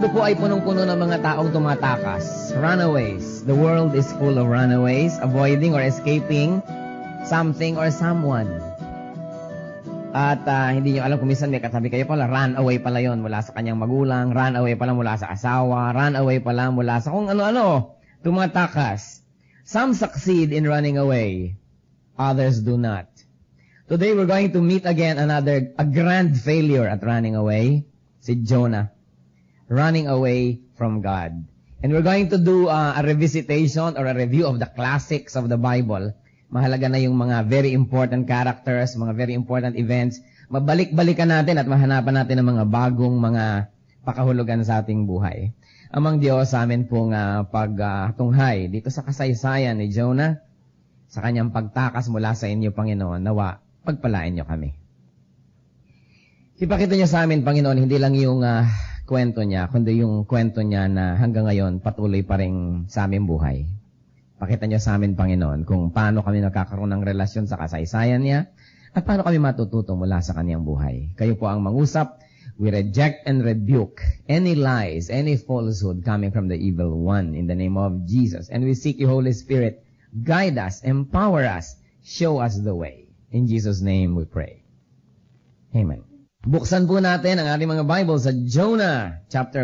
mundo po ay punong-puno ng mga taong tumatakas. Runaways. The world is full of runaways, avoiding or escaping something or someone. At hindi nyo alam kung minsan may katabi kayo pala, run away pala yon mula sa kanyang magulang, run away pala mula sa asawa, run away pala mula sa kung ano-ano, tumatakas. Some succeed in running away, others do not. Today we're going to meet again a grand failure at running away, si Jonah, running away from God. And we're going to do a revisitation or a review of the classics of the Bible. Mahalaga na yung mga very important characters, mga very important events. Mabalik-balikan natin at mahanapan natin ng mga bagong mga pakahulugan sa ating buhay. Amang Diyos sa amin pong pagtunghay dito sa kasaysayan ni Jonah, sa kanyang pagtakas mula sa inyo, Panginoon, nawa, pagpalain niyo kami. Ipakita niyo sa amin, Panginoon, hindi lang yung kwento niya, kundi yung kwento niya na hanggang ngayon patuloy pa rin sa aming buhay. Pakita niyo sa amin, Panginoon, kung paano kami nakakaroon ng relasyon sa kasaysayan niya at paano kami matututo mula sa kanyang buhay. Kayo po ang mangusap. We reject and rebuke any lies, any falsehood coming from the evil one in the name of Jesus. And we seek you, Holy Spirit, guide us, empower us, show us the way. In Jesus' name we pray. Amen. Buksan po natin ang ating mga Bible sa Jonah chapter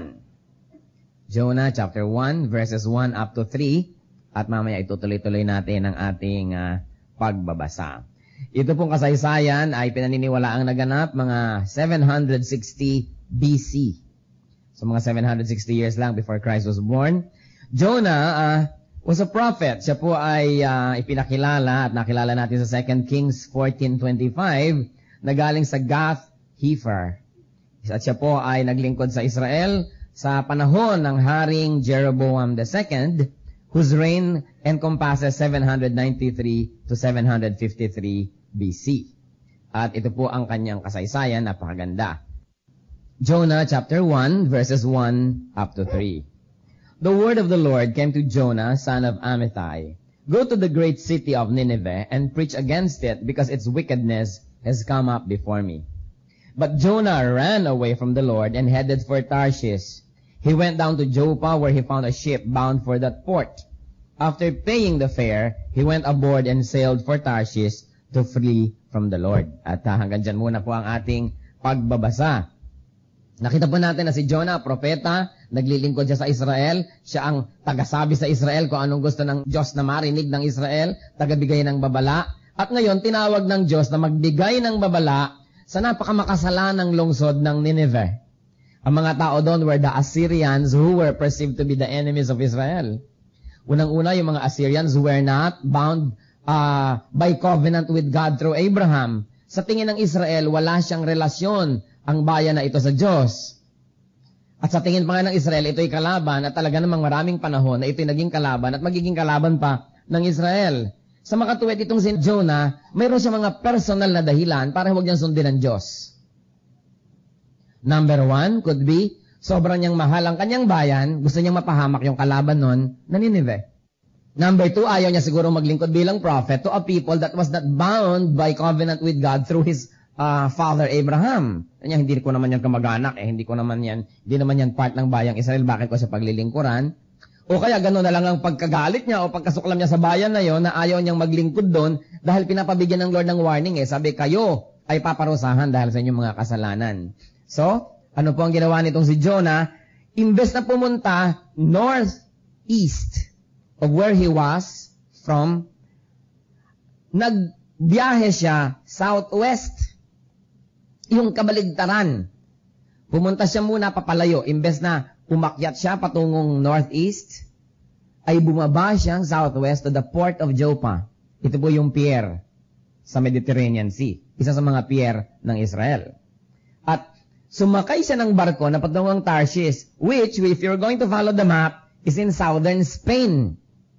1. Jonah chapter 1 verses 1 up to 3. At mamaya itutuloy-tuloy natin ang ating pagbabasa. Ito pong kasaysayan ay pinaniniwala ang naganap mga 760 BC. So mga 760 years lang before Christ was born. Jonah was a prophet. Siya po ay ipinakilala at nakilala natin sa 2 Kings 14:25 na galing sa Gath-Hepher. At siya po ay naglingkod sa Israel sa panahon ng Haring Jeroboam II, whose reign encompasses 793 to 753 BC. At ito po ang kanyang kasaysayan, napakaganda. Jonah chapter 1 verses 1 up to 3. The word of the Lord came to Jonah, son of Amittai. Go to the great city of Nineveh and preach against it, because its wickedness has come up before me. But Jonah ran away from the Lord and headed for Tarshish. He went down to Joppa, where he found a ship bound for that port. After paying the fare, he went aboard and sailed for Tarshish to flee from the Lord. At hanggang dyan muna po ang ating pagbabasa. Nakita po natin na si Jonah, propeta, naglilingkod siya sa Israel. Siya ang tagasabi sa Israel kung anong gusto ng Diyos na marinig ng Israel, tagabigay ng babala. At ngayon, tinawag ng Diyos na magbigay ng babala sa napakamakasalanang lungsod ng Nineveh. Ang mga tao doon were the Assyrians, who were perceived to be the enemies of Israel. Unang-una, yung mga Assyrians who were not bound by covenant with God through Abraham. Sa tingin ng Israel, wala siyang relasyon ang bayan na ito sa Diyos. At sa tingin pa nga ng Israel, ito'y kalaban, at talaga namang maraming panahon na ito'y naging kalaban at magiging kalaban pa ng Israel. Sa makatuwid itong si Jonah, mayroon siya mga personal na dahilan para huwag niyang sundin ang Diyos. Number 1 could be, sobrang niyang mahal ang kanyang bayan, gusto niyang mapahamak yung kalaban nun na Nineveh. Number 2, ayaw niya siguro maglingkod bilang prophet to a people that was not bound by covenant with God through his father Abraham. Kanya, hindi ko naman yan kamag-anak, hindi naman yan part ng bayang Israel, bakit ko siya paglilingkuran? O kaya gano'n na lang ang pagkagalit niya o pagkasuklam niya sa bayan na yon na ayaw niyang maglingkod doon dahil pinapabigyan ng Lord ng warning Sabi, kayo ay paparusahan dahil sa inyong mga kasalanan. So, ano po ang ginawa nitong si Jonah? Imbes na pumunta northeast of where he was from, nagbiyahe siya southwest. Yung kabaligtaran. Pumunta siya muna papalayo. Imbes na umakyat siya patungong northeast, ay bumaba siyang southwest to the port of Joppa. Ito po yung pier sa Mediterranean Sea. Isa sa mga pier ng Israel. At sumakay siya ng barko na patungong Tarshish, which, if you're going to follow the map, is in southern Spain.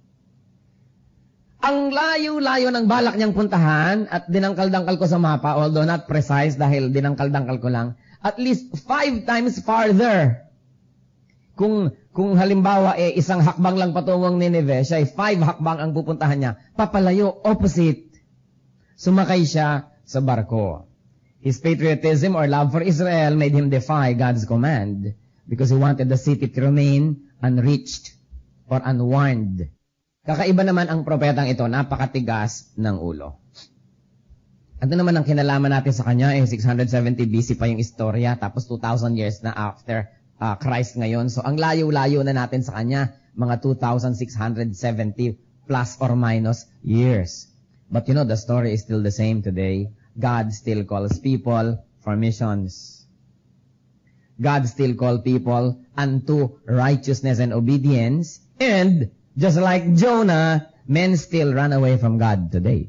Ang layo-layo ng balak niyang puntahan at dinangkal-dangkal ko sa mapa, although not precise dahil dinangkal-dangkal ko lang, at least 5 times farther. Kung halimbawa isang hakbang lang patungong Nineveh, siya ay 5 hakbang ang pupuntahan niya. Papalayo, opposite. Sumakay siya sa barko. His patriotism or love for Israel made him defy God's command. because he wanted the city to remain unreached or unwarned. Kakaiba naman ang propetang ito, napakatigas ng ulo. Ano naman ang kinalaman natin sa kanya? 670 BC pa yung istorya, tapos 2,000 years na after Christ ngayon. So, ang layo-layo na natin sa kanya, mga 2,670 plus or minus years. But you know, the story is still the same today. God still calls people for missions. God still calls people unto righteousness and obedience. And, just like Jonah, men still run away from God today.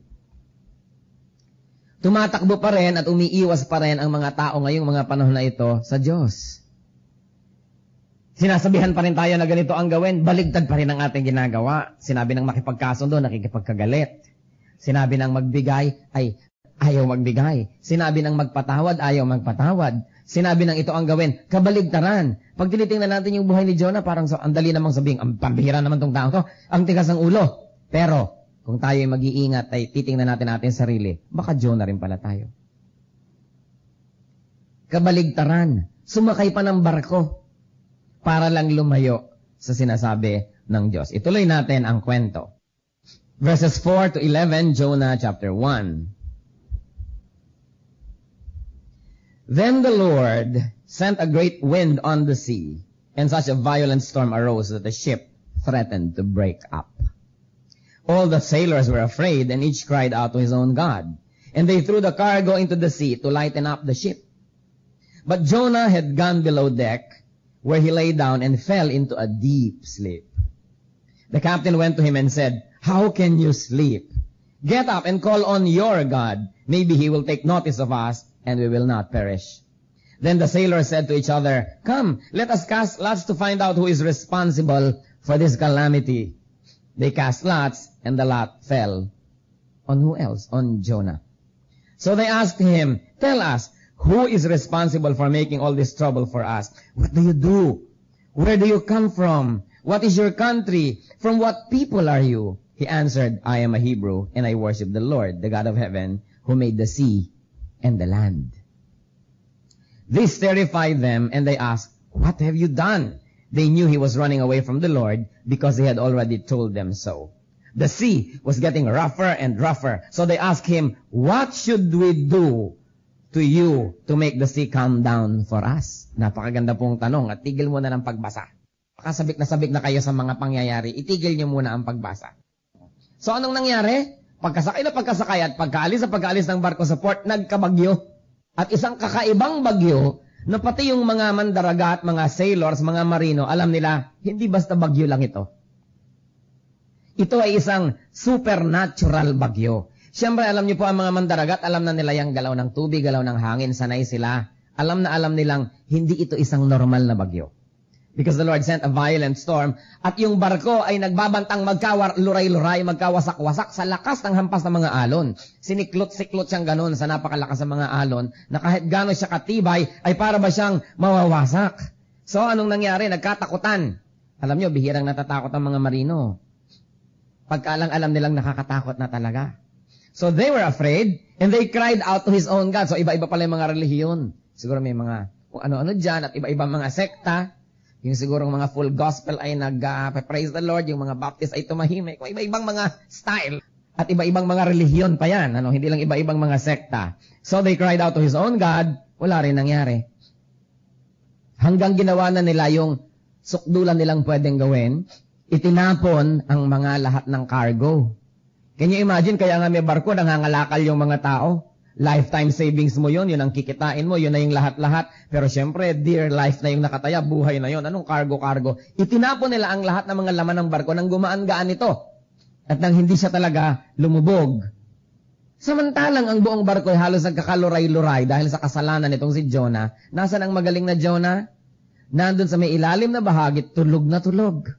Tumatakbo pa rin at umiiwas pa rin ang mga tao ngayong mga panahon na ito sa Diyos. Sinasabihan pa rin tayo na ganito ang gawin, baligtad pa rin ang ating ginagawa. Sinabi ng makipagkasundo, nakikipagkagalit. Sinabi ng magbigay, ay ayaw magbigay. Sinabi ng magpatawad, ayaw magpatawad. Sinabi ng ito ang gawin, kabaligtaran. Pag tinitingnan natin yung buhay ni Jonah, parang ang dali namang sabihin, ang pambihira naman tong tao to, ang tigas ng ulo. Pero, kung tayo ay mag-iingat, ay titingnan natin sarili, baka Jonah rin pala tayo. Kabaligtaran. Sumakay pa ng barko para lang lumayo sa sinasabi ng Diyos. Ituloy natin ang kwento. Verses 4 to 11, Jonah chapter 1. Then the Lord sent a great wind on the sea, and such a violent storm arose that the ship threatened to break up. All the sailors were afraid, and each cried out to his own God. And they threw the cargo into the sea to lighten up the ship. But Jonah had gone below deck, where he lay down and fell into a deep sleep. The captain went to him and said, "How can you sleep? Get up and call on your God. Maybe he will take notice of us, and we will not perish." Then the sailors said to each other, "Come, let us cast lots to find out who is responsible for this calamity." They cast lots, and the lot fell. On who else? On Jonah. So they asked him, "Tell us, who is responsible for making all this trouble for us? What do you do? Where do you come from? What is your country? From what people are you?" He answered, "I am a Hebrew, and I worship the Lord, the God of heaven, who made the sea and the land." This terrified them, and they asked, "What have you done?" They knew he was running away from the Lord because he had already told them so. The sea was getting rougher and rougher. So they asked him, "What should we do to you to make the sea calm down for us?" Napakaganda pong tanong at tigil muna ng pagbasa. Sabik na kayo sa mga pangyayari, itigil niyo muna ang pagbasa. So anong nangyari? Pagkasakay at pagkaalis ng barko sa port, nagkabagyo. At isang kakaibang bagyo na pati yung mga mandaragat, mga sailors, mga marino, alam nila, hindi basta bagyo lang ito. Ito ay isang supernatural bagyo. Siyempre, alam niyo po ang mga mandaragat, alam na nila yung galaw ng tubig, galaw ng hangin, sanay sila. Alam nilang hindi ito isang normal na bagyo. Because the Lord sent a violent storm, at yung barko ay nagbabantang magkaluray-luray, magkawasak-wasak sa lakas ng hampas ng mga alon. Siniklot-siklot siyang ganun sa napakalakas ng mga alon, na kahit gano'n siya katibay, ay para ba siyang mawawasak. So, anong nangyari? Nagkatakutan. Alam nyo, bihirang natatakot ang mga marino. Pagkaalang-alam nilang nakakatakot na talaga. So, they were afraid, and they cried out to his own God. So, iba-iba pala yung mga relihiyon. Siguro may mga kung ano-ano dyan, at iba-ibang mga sekta. Yung sigurong mga full gospel ay nag-praise the Lord, yung mga Baptist ay tumahimik, iba-ibang mga style, at iba-ibang mga relihiyon pa yan, hindi lang iba-ibang mga sekta. So they cried out to his own God, wala rin nangyari. Hanggang ginawa na nila yung sukdulan nilang pwedeng gawin, itinapon ang mga lahat ng cargo. Can you imagine, kaya nga may barko, nangangalakal yung mga tao. Lifetime savings mo yun ang kikitain mo, yun na yung lahat-lahat. Pero syempre, dear life na yung nakataya, buhay na yun. Anong cargo-cargo? Itinapon nila ang lahat ng mga laman ng barko nang gumaan-gaan ito. At nang hindi siya talaga lumubog. Samantalang ang buong barko ay halos nagkakaluray-luray dahil sa kasalanan nitong si Jonah. Nasaan ang magaling na Jonah? Nandun sa may ilalim na bahagi, tulog na tulog.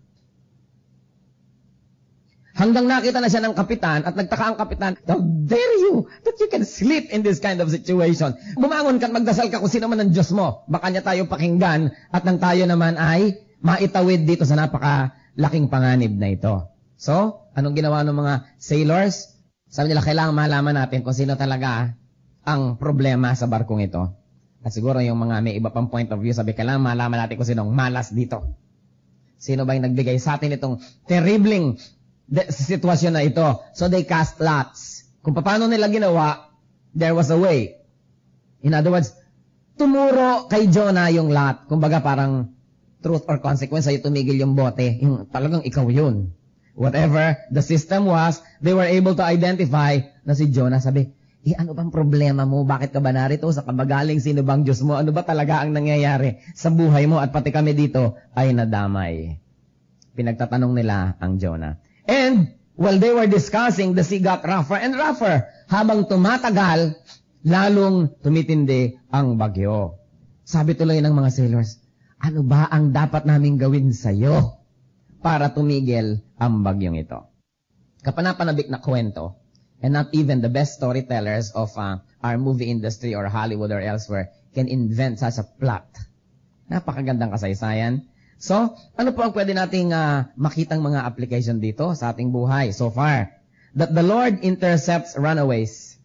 Hanggang nakita na siya ng kapitan at nagtaka ang kapitan, "How dare you that you can sleep in this kind of situation? Bumangon ka at magdasal ka kung sino man ang Diyos mo. Baka niya tayo pakinggan at nang tayo naman ay maitawid dito sa napakalaking panganib na ito." So, anong ginawa ng mga sailors? Sabi nila, kailangan malaman natin kung sino talaga ang problema sa barkong ito. At siguro yung mga may iba pang point of view, sabi, kailangan malaman natin kung sinong malas dito. Sino ba yung nagbigay sa atin itong terribling sitwasyon na ito? So they cast lots. Kung paano nila ginawa, there was a way. In other words, tumuro kay Jonah yung lot. Kumbaga parang truth or consequence, sa'yo tumigil yung bote. Yung talagang ikaw yun. Whatever the system was, they were able to identify na si Jonah. Sabi, ano bang problema mo? Bakit ka ba narito? Sa kabagaling, sino bang Diyos mo? Ano ba talaga ang nangyayari sa buhay mo? At pati kami dito ay nadamay. Pinagtatanong nila ang Jonah. And while they were discussing, the sea got rougher and rougher. Habang tumatagal, lalong tumitindi ang bagyo. Sabi tuloy ng mga sailors, ano ba ang dapat naming gawin sa'yo para tumigil ang bagyong ito? Kapanapanabik na kwento, and not even the best storytellers of our movie industry or Hollywood or elsewhere can invent such a plot. Napakagandang kasaysayan. So, ano po ang pwede nating makitang mga application dito sa ating buhay so far? That the Lord intercepts runaways.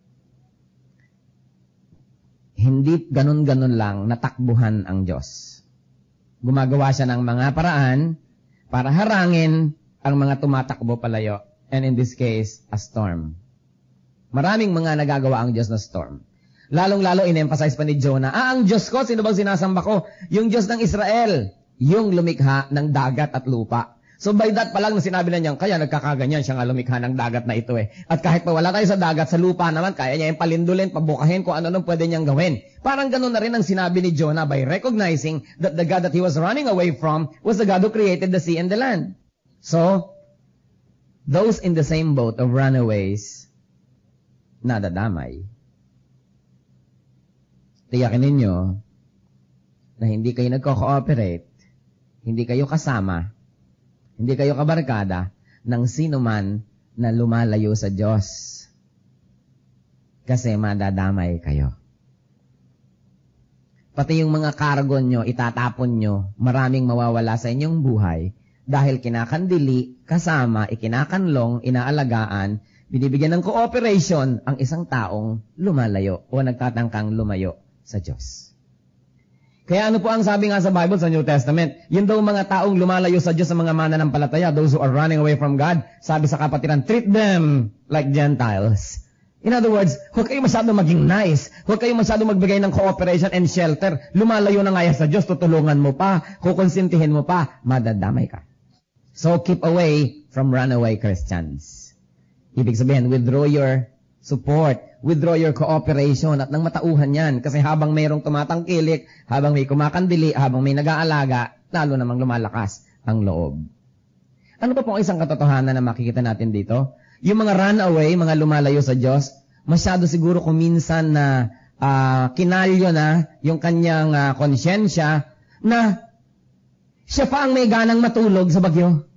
Hindi ganun-ganun lang natakbuhan ang Diyos. Gumagawa siya ng mga paraan para harangin ang mga tumatakbo palayo. And in this case, a storm. Maraming mga nagagawa ang Diyos na storm. Lalong-lalo in-emphasize pa ni Jonah, ang Diyos ko, sino bang sinasamba ko? Yung Diyos ng Israel, yung lumikha ng dagat at lupa. So by that pa lang na sinabi na niya, kaya nagkakaganyan siya nga lumikha ng dagat na ito eh. At kahit pa wala tayo sa dagat, sa lupa naman, kaya niya yung palindulin, pabukahin kung ano nung pwede niyang gawin. Parang ganun na rin ang sinabi ni Jonah by recognizing that the God that he was running away from was the God who created the sea and the land. So, those in the same boat of runaways, nadadamay. Tiyakin ninyo na hindi kayo nagko-cooperate, hindi kayo kasama, hindi kayo kabarkada ng sino man na lumalayo sa Diyos. Kasi madadamay kayo. Pati yung mga cargo nyo, itatapon nyo, maraming mawawala sa inyong buhay dahil kinakandili, kasama, ikinakanlong, inaalagaan, binibigyan ng cooperation ang isang taong lumalayo o nagtatangkang lumayo sa Diyos. Kaya ano po ang sabi nga sa Bible sa New Testament? Yun daw mga taong lumalayo sa Diyos sa mga mananampalataya, those who are running away from God, sabi sa kapatiran, treat them like Gentiles. In other words, huwag kayo masyado maging nice. Huwag kayo masyado magbigay ng cooperation and shelter. Lumalayo na nga sa Diyos, tutulungan mo pa, kukonsintihin mo pa, madadamay ka. So keep away from runaway Christians. Ibig sabihin, withdraw your support, withdraw your cooperation at nang matauhan yan. Kasi habang mayroong tumatangkilik, habang may kumakandili, habang may nag-aalaga, lalo namang lumalakas ang loob. Ano pa pong isang katotohanan na makikita natin dito? Yung mga runaway, mga lumalayo sa Diyos, masyado siguro kung minsan na kinalyo na yung kanyang konsyensya na siya pa ang may ganang matulog sa bagyo.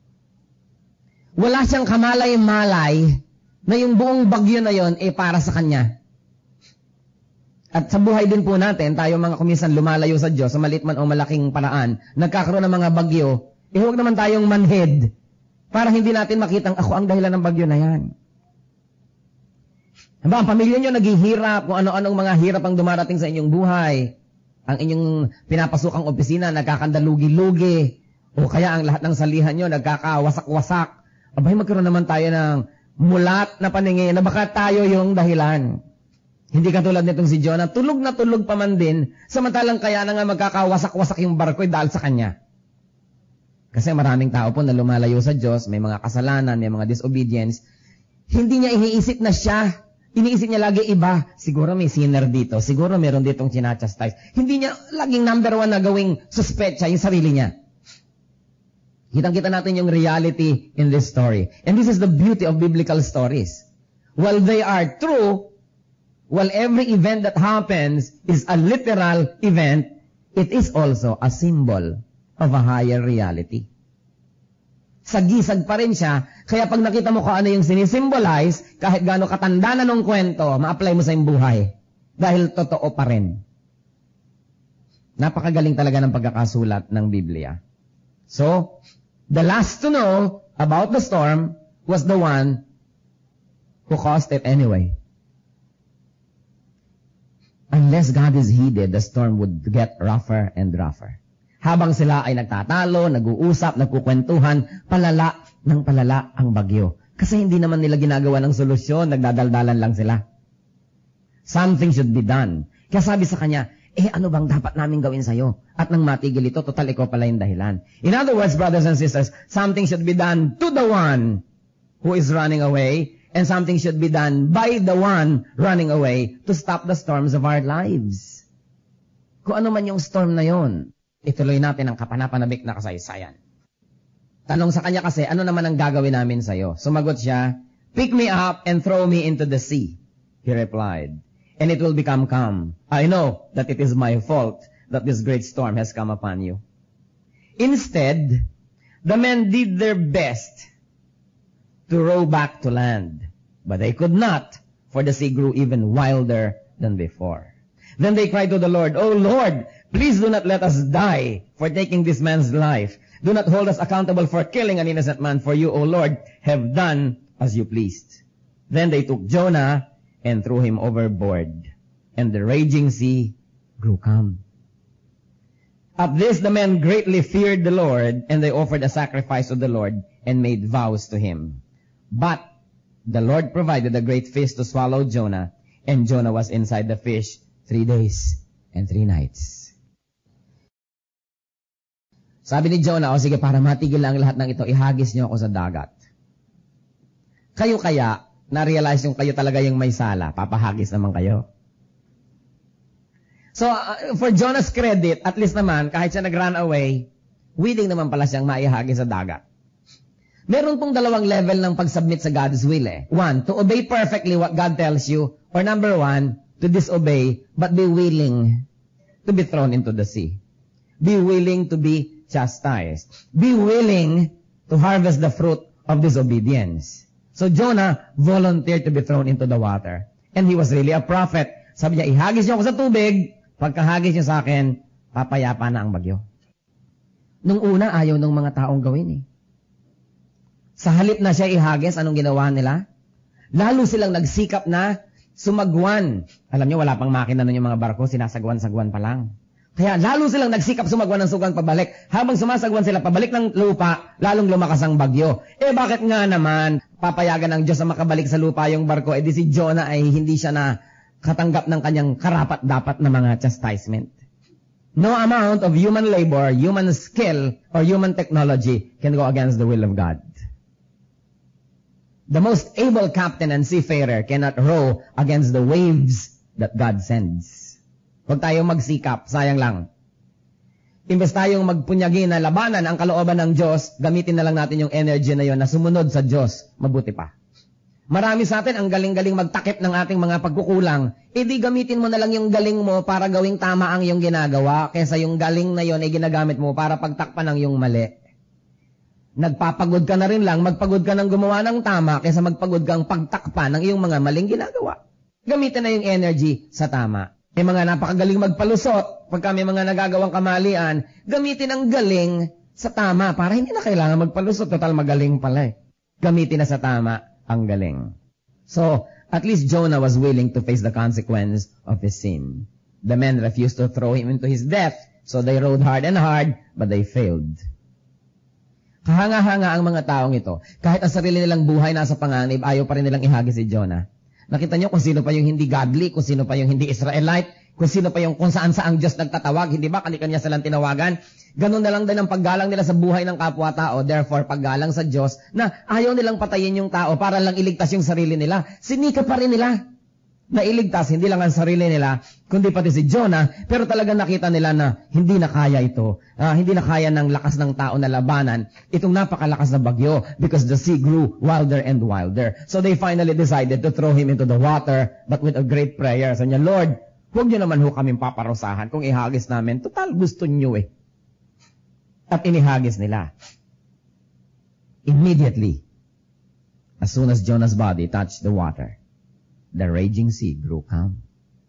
Wala siyang kamalay-malay na yung buong bagyo na yon para sa kanya. At sa buhay din po natin, tayo mga kuminsan lumalayo sa Diyos, sa maliit man o malaking paraan, nagkakaroon ng mga bagyo, huwag naman tayong manhid para hindi natin makitang ako ang dahilan ng bagyo na yan. Ang pamilya nyo naghihirap, kung ano-anong mga hirap ang dumarating sa inyong buhay. Ang inyong pinapasukang opisina nagkakandalugi-lugi, o kaya ang lahat ng salihan nyo nagkakawasak-wasak. Abay, magkaroon naman tayo ng mulat na paningin na baka tayo yung dahilan. Hindi katulad nitong si Jonah, tulog na tulog pa man din, samantalang kaya na nga magkakawasak-wasak yung barko dahil sa kanya. Kasi maraming tao po na lumalayo sa Diyos, may mga kasalanan, may mga disobedience, hindi niya iniisip na siya. Iniisip niya lagi iba. Siguro may sinner dito, siguro meron ditong chinachastise. Hindi niya laging number one na gawing suspetsa yung sarili niya. Kitang-kita natin yung reality in this story. And this is the beauty of biblical stories. While they are true, while every event that happens is a literal event, it is also a symbol of a higher reality. Sagisag pa rin siya, kaya pag nakita mo kung ano yung sinisimbolize, kahit gaano katanda na nung kwento, ma-apply mo sa iyong buhay. Dahil totoo pa rin. Napakagaling talaga ng pagkakasulat ng Biblia. So, the last to know about the storm was the one who caused it anyway. unless God is heeded, the storm would get rougher and rougher. Habang sila ay nagtatalo, nag-uusap, nagkukwentuhan, palala ng palala ang bagyo. Kasi hindi naman nila ginagawa ng solusyon, nagdadaldalan lang sila. Something should be done. Kaya sabi sa kanya, ano bang dapat namin gawin sa'yo? At nang matigil ito, total ikaw pala yung dahilan. In other words, brothers and sisters, something should be done to the one who is running away, and something should be done by the one running away to stop the storms of our lives. Kung ano man yung storm na yon, ituloy natin ang kapanapanabik na kasaysayan. Tanong sa kanya kasi, ano naman ang gagawin namin sa'yo? Sumagot siya, pick me up and throw me into the sea. He replied, and it will become calm. I know that it is my fault that this great storm has come upon you. Instead, the men did their best to row back to land, but they could not, for the sea grew even wilder than before. Then they cried to the Lord, "O Lord, please do not let us die for taking this man's life. Do not hold us accountable for killing an innocent man, for you, O Lord, have done as you pleased." Then they took Jonah and threw him overboard, and the raging sea grew calm. At this the men greatly feared the Lord, and they offered a sacrifice to the Lord and made vows to him. But the Lord provided a great fish to swallow Jonah, and Jonah was inside the fish 3 days and 3 nights. Sabi ni Jonah, sige, para matigil lang lahat ng ito, ihagis niyo ako sa dagat. Kayo kaya, na-realize yung kayo talaga yung may sala, papahagis naman kayo. So, for Jonah's credit, at least naman, kahit siya nag-run away, willing naman pala siyang maihagis sa dagat. Meron pong dalawang level ng pag-submit sa God's will. 1, to obey perfectly what God tells you. Or number 1, to disobey, but be willing to be thrown into the sea. Be willing to be chastised. Be willing to harvest the fruit of disobedience. So Jonah volunteered to be thrown into the water. And he was really a prophet. Sabi niya, ihagis niyo ako sa tubig. Pagkahagis niyo sa akin, papayapa na ang bagyo. Nung una, ayaw ng mga taong gawin. Sa halip na siya ihagis, anong ginawa nila? Lalo silang nagsikap na sumagwan. Alam niyo, wala pang makina nun yung mga barko, sinasagwan-sagwan pa lang. Kaya lalo silang nagsikap sumagwan ng sugan pabalik. Habang sumasagwan sila pabalik ng lupa, lalong lumakas ang bagyo. Bakit nga naman papayagan ng Diyos na makabalik sa lupa yung barko? Di si Jonah ay hindi siya na katanggap ng kanyang karapat-dapat na mga chastisement. No amount of human labor, human skill, or human technology can go against the will of God. The most able captain and seafarer cannot row against the waves that God sends. Huwag tayong magsikap, sayang lang. Imbes tayong magpunyagi na labanan ang kalooban ng Diyos, gamitin na lang natin yung energy na yon na sumunod sa Diyos, mabuti pa. Marami sa atin ang galing-galing magtakip ng ating mga pagkukulang. Di gamitin mo na lang yung galing mo para gawing tama ang iyong ginagawa, kaysa yung galing na yon ay ginagamit mo para pagtakpan ang iyong mali. Nagpapagod ka na rin lang, magpagod ka ng gumawa ng tama, kaysa magpagod kang pagtakpan ng iyong mga maling ginagawa. Gamitin na yung energy sa tama. May mga napakagaling magpalusot, pagka may mga nagagawang kamalian, gamitin ang galing sa tama para hindi na kailangan magpalusot. Total magaling pala. Gamitin na sa tama ang galing. So, at least Jonah was willing to face the consequence of his sin. The men refused to throw him into his death, so they rowed hard and hard, but they failed. Kahanga-hanga ang mga taong ito. Kahit ang sarili nilang buhay nasa panganib, ayaw pa rin nilang ihagis si Jonah. Nakita niyo kung sino pa yung hindi godly, kung sino pa yung hindi Israelite, kung sino pa yung kung saan-saang Diyos nagtatawag, hindi ba? Kanya-kanya silang tinawagan. Ganun na lang din ang paggalang nila sa buhay ng kapwa-tao. Therefore, paggalang sa Diyos na ayaw nilang patayin yung tao para lang iligtas yung sarili nila. Sinika pa rin nila na iligtas, hindi lang ang sarili nila, kundi pati si Jonah. Pero talagang nakita nila na hindi na kaya ito. Hindi na kaya ng lakas ng tao na labanan itong napakalakas na bagyo because the sea grew wilder and wilder. So they finally decided to throw him into the water, but with a great prayer. So niya, Lord, huwag niyo naman ho kaming paparusahan kung ihagis namin. Total, gusto niyo At inihagis nila. Immediately, as soon as Jonah's body touched the water, the raging sea grew calm.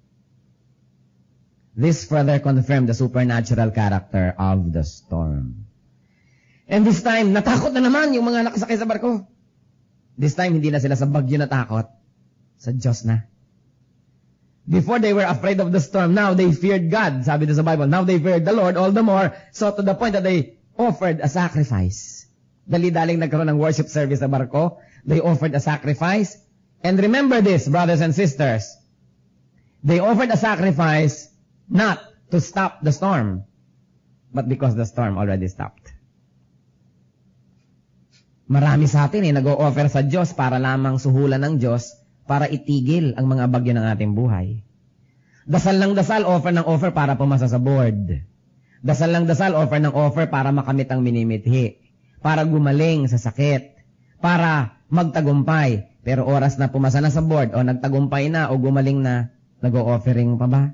This further confirmed the supernatural character of the storm. And this time, natakot na naman yung mga nakasakay sa barko. This time, hindi na sila sa bagyo natakot. Sa Diyos na. Before they were afraid of the storm, now they feared God. Sabi doon sa Bible, now they feared the Lord all the more, so to the point that they offered a sacrifice. Dali-daling nagkaroon ng worship service sa barko. They offered a sacrifice. And remember this, brothers and sisters. They offered a sacrifice not to stop the storm, but because the storm already stopped. Marami sa atin nag-o-offer sa Diyos para lamang suhulan ng Diyos para itigil ang mga bagyo ng ating buhay. Dasal ng dasal, offer ng offer para pumasa sa board. Dasal ng dasal, offer ng offer para makamit ang minimithi. Para gumaling sa sakit. Para magtagumpay. Pero oras na pumasa na sa board o nagtagumpay na o gumaling na, nag-o-offering pa ba?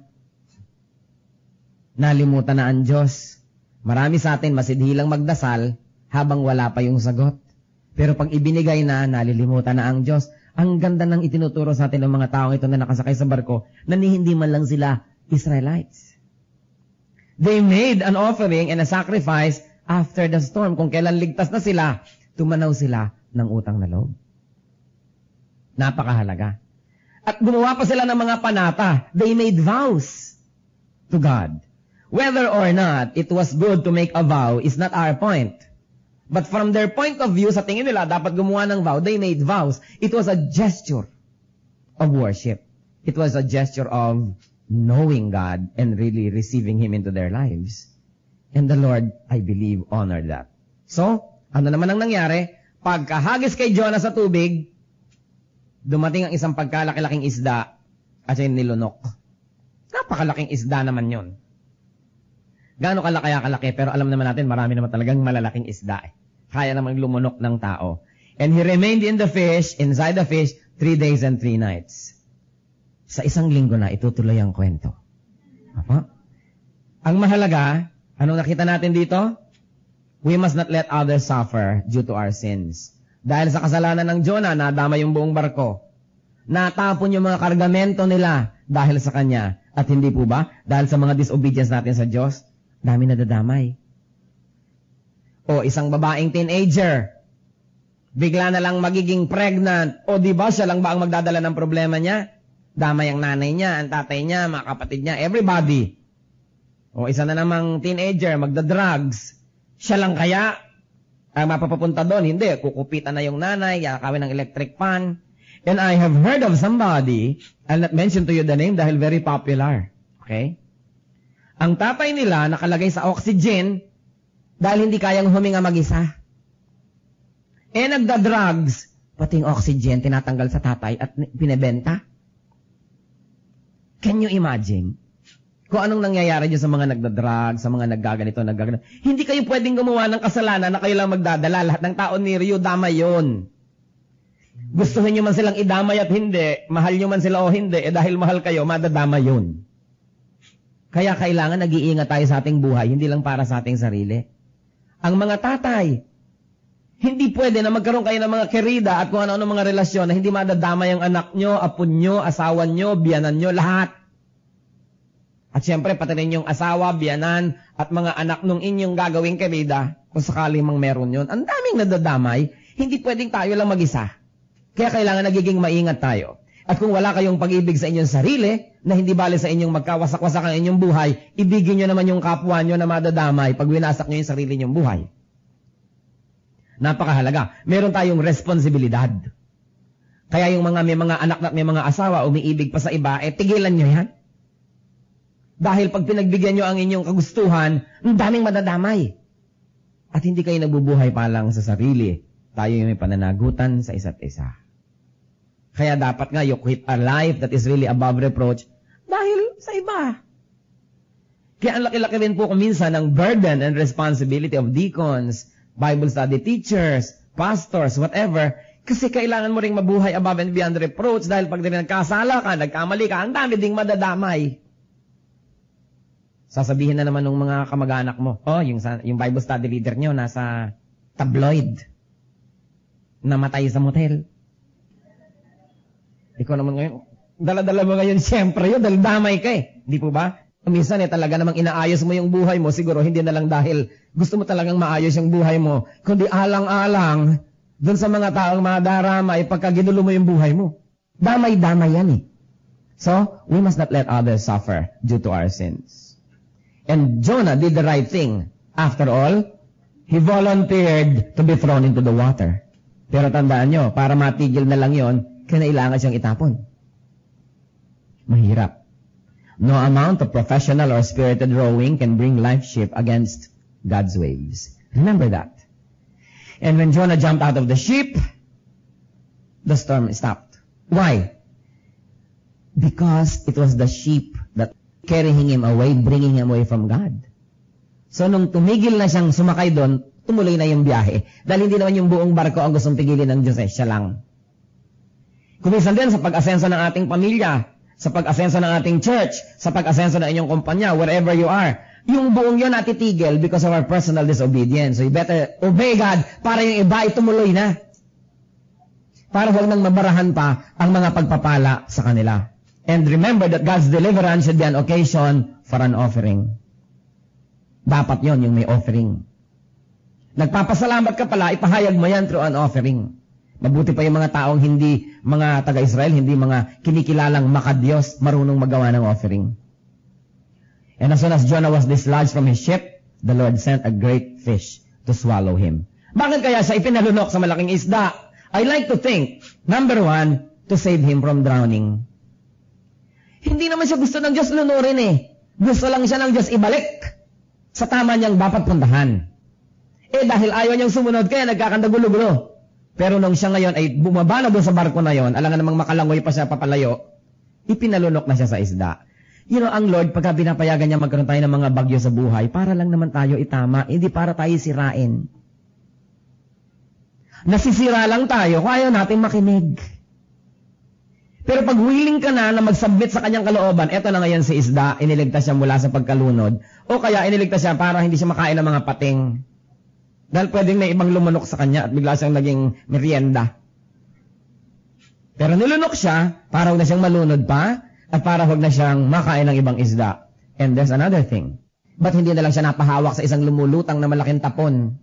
Nalimutan na ang Diyos. Marami sa atin masidhilang magdasal habang wala pa yung sagot. Pero pag ibinigay na, nalilimutan na ang Diyos. Ang ganda ng itinuturo sa atin ng mga taong ito na nakasakay sa barko na hindi man lang sila Israelites. They made an offering and a sacrifice after the storm. Kung kailan ligtas na sila, tumanaw sila ng utang na loob. Napakahalaga. At gumawa pa sila ng mga panata. They made vows to God. Whether or not it was good to make a vow is not our point. But from their point of view, sa tingin nila, dapat gumawa ng vow. They made vows. It was a gesture of worship. It was a gesture of knowing God and really receiving Him into their lives. And the Lord, I believe, honored that. So, ano naman ang nangyari? Pagkahagis kay Jonah sa tubig, dumating ang isang pagkalaki-laking isda at siya nilunok. Napakalaking isda naman yon. Gaano kalaki, pero alam naman natin, marami naman talagang malalaking isda. Kaya naman lumunok ng tao. And he remained in the fish, inside the fish, 3 days and 3 nights. Sa isang linggo na, itutuloy ang kwento. Apa? Ang mahalaga, anong nakita natin dito? We must not let others suffer due to our sins. Dahil sa kasalanan ng Jonah, nadama yung buong barko. Natapon yung mga kargamento nila dahil sa kanya. At hindi po ba? Dahil sa mga disobedience natin sa Diyos, dami nadadamay. O isang babaeng teenager, bigla na lang magiging pregnant. O di ba siya lang ba ang magdadala ng problema niya? Damay ang nanay niya, ang tatay niya, mga kapatid niya, everybody. O isa na namang teenager, magda-drugs. Siya lang kaya ang mapapapunta doon? Hindi, kukupitan na yung nanay, yakawin ng electric fan. And I have heard of somebody, I'll not mention to you the name dahil very popular. Okay? Ang tatay nila nakalagay sa oxygen dahil hindi kayang huminga mag-isa. Nagda-drugs, pati yung oxygen tinatanggal sa tatay at pinebenta. Can you imagine? Kung anong nangyayari dyan sa mga nagda-drugs, sa mga naggaganito. Hindi kayo pwedeng gumawa ng kasalanan na kayo lang magdadala. Lahat ng tao near you, dama yun. Gustuhin nyo man silang idamay at hindi, mahal nyo man sila o hindi, dahil mahal kayo, madadama yun. Kaya kailangan nag-iingat tayo sa ating buhay, hindi lang para sa ating sarili. Ang mga tatay, hindi pwede na magkaroon kayo ng mga kerida at kung ano-ano mga relasyon na hindi madadamay ang anak nyo, apo nyo, asawa nyo, biyanan nyo, lahat. At syempre, pati rin yung asawa, biyanan, at mga anak nung inyong gagawing kerida, kung sakali mang meron yun, ang daming nadadamay, hindi pwedeng tayo lang mag-isa. Kaya kailangan nagiging maingat tayo. At kung wala kayong pag-ibig sa inyong sarili, na hindi bali sa inyong magkawasak-wasak ang inyong buhay, ibigin nyo naman yung kapwa nyo na madadamay pag winasak nyo yung sarili nyong buhay. Napakahalaga. Meron tayong responsibilidad. Kaya yung mga may mga anak at may mga asawa, umiibig pa sa iba, tigilan nyo yan. Dahil pag pinagbigyan nyo ang inyong kagustuhan, ang daming madadamay. At hindi kayo nabubuhay pa lang sa sarili. Tayo yung may pananagutan sa isa't isa. Kaya dapat nga you quit a life that is really above reproach dahil sa iba. Kaya ang laki-laki rin po kuminsan ng burden and responsibility of deacons, Bible study teachers, pastors, whatever. Kasi kailangan mo ring mabuhay above and beyond reproach dahil pag nagkasala ka, nagkamali ka, ang dami ding madadamay. Sasabihin na naman ng mga kamag-anak mo, yung Bible study leader nyo nasa tabloid. Namatay sa motel. Ikaw naman ngayon, dala-dala mo ngayon siyempre yun, dahil damay ka eh. Di po ba? Minsan talaga namang inaayos mo yung buhay mo, siguro hindi na lang dahil gusto mo talagang maayos yung buhay mo, kundi alang-alang dun sa mga taong madaramay pagka ginulo mo yung buhay mo. Damay-damay yan eh. So, we must not let others suffer due to our sins. And Jonah did the right thing. After all, he volunteered to be thrown into the water. Pero tandaan nyo, para matigil na lang yon, kailangan siyang itapon. Mahirap. No amount of professional or spirited rowing can bring life's ship against God's waves. Remember that. And when Jonah jumped out of the ship, the storm stopped. Why? Because it was the sheep that carrying him away, bringing him away from God. So nung tumigil na siyang sumakay doon, tumuloy na yung biyahe. Dahil hindi naman yung buong barko ang gustong pigilin ng Diyos, siya lang. Kumisan din sa pag-asenso ng ating pamilya, sa pag-asenso ng ating church, sa pag-asenso ng inyong kumpanya, wherever you are, yung buong yun natitigil because of our personal disobedience. So you better obey God para yung iba ay tumuloy na. Para huwag nang mabarahan pa ang mga pagpapala sa kanila. And remember that God's deliverance should be an occasion for an offering. Dapat yon yung may offering. Nagpapasalamat ka pala, ipahayag mo yan through an offering. Mabuti pa yung mga taong hindi mga taga-Israel, hindi mga kinikilalang makadiyos, marunong magawa ng offering. And as soon as Jonah was dislodged from his ship, the Lord sent a great fish to swallow him. Bakit kaya siya ipinalunok sa malaking isda? I like to think, number one, to save him from drowning. Hindi naman siya gusto ng Diyos lunurin eh. Gusto lang siya ng Diyos ibalik sa tama niyang dapat puntahan. Dahil ayaw niyang sumunod, kaya nagkakandagulo-gulo. Pero nung siya ngayon ay bumaba na doon sa barko na yon, alangan namang makalangoy pa siya papalayo, ipinalunok na siya sa isda. You know, ang Lord, pagka binapayagan niya magkaroon tayo ng mga bagyo sa buhay, para lang naman tayo itama, hindi para tayo sirain. Nasisira lang tayo kung ayaw natin makinig. Pero pag willing ka na mag-submit sa kanyang kalooban, eto na ngayon si isda, iniligtas siya mula sa pagkalunod, o kaya iniligtas siya para hindi siya makain ng mga pating. Dahil pwedeng may ibang lumunok sa kanya at bigla siyang naging merienda. Pero nilunok siya para huwag na siyang malunod pa at para huwag na siyang makain ng ibang isda. And there's another thing. Ba't hindi na lang siya napahawak sa isang lumulutang na malaking tapon?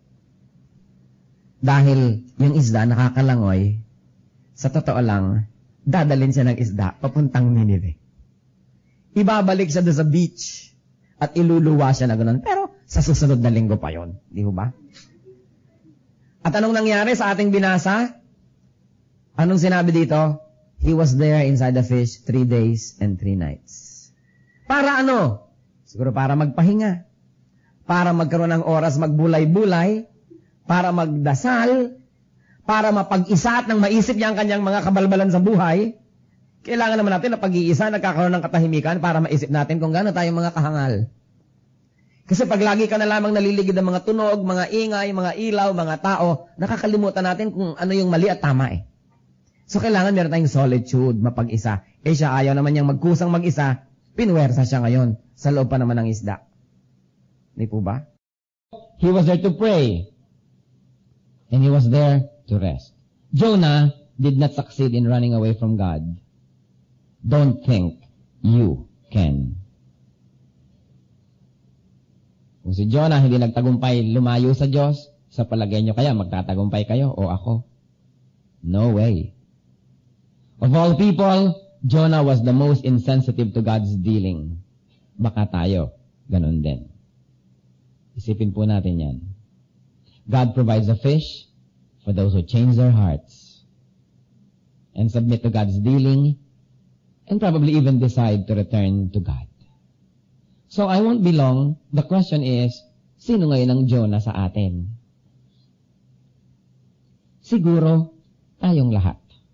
Dahil yung isda nakakalangoy, sa totoo lang, dadalhin siya ng isda papuntang Nineveh. Ibabalik siya doon sa beach at iluluwa siya na gano'n. Pero sa susunod na linggo pa yon, di ba? At anong nangyari sa ating binasa? Anong sinabi dito? He was there inside the fish 3 days and 3 nights. Para ano? Siguro para magpahinga. Para magkaroon ng oras magbulay-bulay. Para magdasal. Para mapag-isa at nang maisip niya ang kanyang mga kabalbalan sa buhay. Kailangan naman natin na pag-iisa, nagkakaroon ng katahimikan para maisip natin kung gaano tayong mga kahangal. Kasi pag lagi ka na lamang naliligid ng mga tunog, mga ingay, mga ilaw, mga tao, nakakalimutan natin kung ano yung mali at tama eh. So kailangan meron tayong solitude, mapag-isa. Siya ayaw naman niyang magkusang mag-isa, pinwersa siya ngayon sa loob pa naman ng isda. Hindi po ba? He was there to pray. And he was there to rest. Jonah did not succeed in running away from God. Don't think you can. Kung si Jonah hindi nagtagumpay lumayo sa Diyos, sa palagay nyo kaya magtatagumpay kayo o ako? No way. Of all people, Jonah was the most insensitive to God's dealing. Baka tayo, ganun din. Isipin po natin yan. God provides a fish for those who change their hearts and submit to God's dealing and probably even decide to return to God. So I won't be long. The question is, sino ngayon ang Jonah sa atin? Siguro, tayong lahat.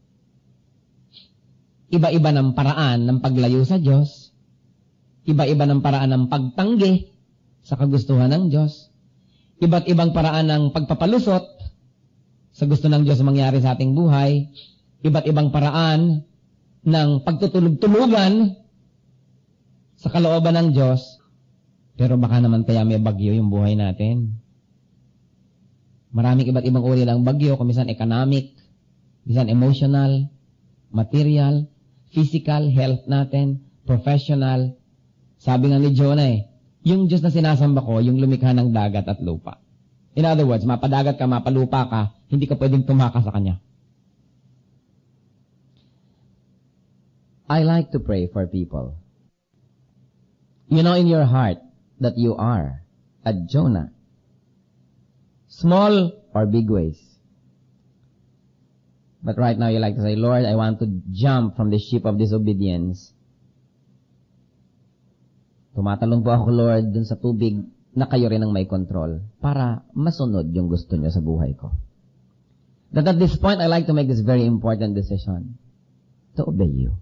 Iba-iba ng paraan ng paglayo sa Diyos. Iba-iba ng paraan ng pagtanggi sa kagustuhan ng Diyos. Iba't ibang paraan ng pagpapalusot sa gusto ng Diyos mangyari sa ating buhay. Iba't ibang paraan ng pagtutulog-tulugan sa kalooban ng Diyos, pero baka naman kaya may bagyo yung buhay natin. Maraming iba't ibang uri ng bagyo, kumisan economic, kumisan emotional, material, physical, health natin, professional. Sabi nga ni Jonah yung Diyos na sinasamba ko, yung lumikha ng dagat at lupa. In other words, mapadagat ka, mapalupa ka, hindi ka pwedeng tumaka sa Kanya. I like to pray for people. You know in your heart that you are a Jonah. Small or big ways. But right now you like to say, Lord, I want to jump from the ship of disobedience. Tumatalon po ako, Lord, dun sa tubig na kayo rin ang may control para masunod yung gusto nyo sa buhay ko. That at this point, I like to make this very important decision to obey you.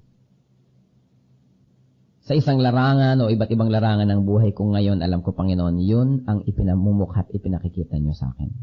Sa isang larangan o iba't ibang larangan ng buhay ko ngayon, alam ko, Panginoon, yun ang ipinamumukha at ipinakikita nyo sa akin.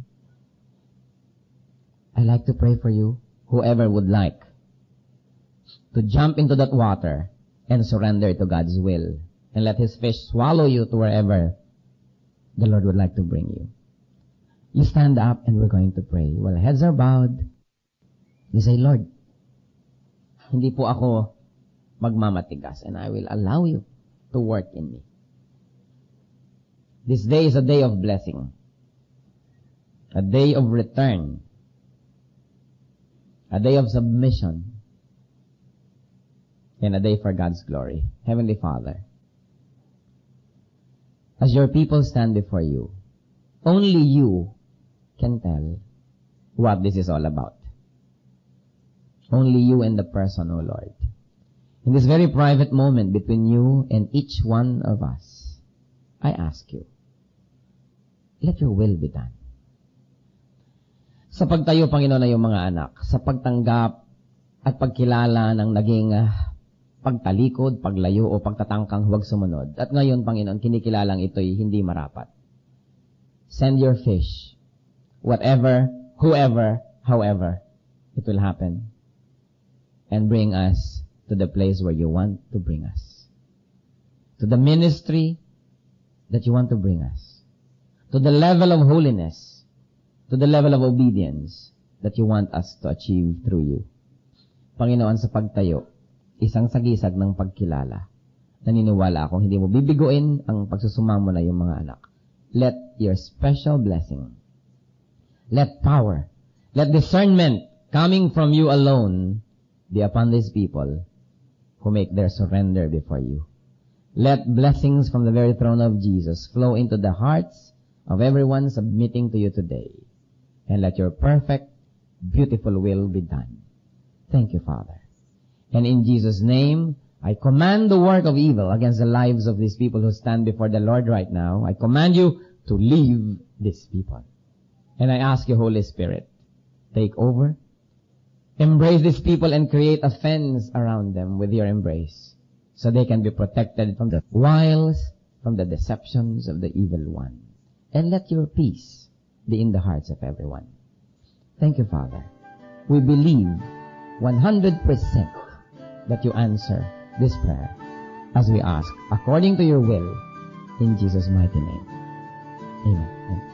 I like to pray for you, whoever would like, to jump into that water and surrender to God's will and let His fish swallow you to wherever the Lord would like to bring you. You stand up and we're going to pray. While heads are bowed, you say, Lord, hindi po ako magmamatigas, and I will allow you to work in me. This day is a day of blessing, a day of return, a day of submission, and a day for God's glory. Heavenly Father, as your people stand before you, only you can tell what this is all about. Only you and the person, O Lord. In this very private moment between you and each one of us, I ask you, let your will be done. Sa pagtayo, Panginoon, na yung mga anak, sa pagtanggap at pagkilala ng naging pagtalikod, paglayo o pagtatangkang huwag sumunod. At ngayon, Panginoon, kinikilalang ito'y hindi marapat. Send your fish, whatever, whoever, however, it will happen. And bring us to the place where you want to bring us. To the ministry that you want to bring us. To the level of holiness. To the level of obedience that you want us to achieve through you. Panginoon, sa pagtayo, isang sagisag ng pagkilala. Naniniwala akong hindi mo bibiguin ang pagsusumamo na yung mga anak. Let your special blessing, let power, let discernment coming from you alone be upon these people who make their surrender before you. Let blessings from the very throne of Jesus flow into the hearts of everyone submitting to you today. And let your perfect, beautiful will be done. Thank you, Father. And in Jesus' name, I command the work of evil against the lives of these people who stand before the Lord right now. I command you to leave these people. And I ask you, Holy Spirit, take over. Embrace these people and create a fence around them with your embrace so they can be protected from the wiles, from the deceptions of the evil one. And let your peace be in the hearts of everyone. Thank you, Father. We believe 100% that you answer this prayer as we ask according to your will in Jesus' mighty name. Amen.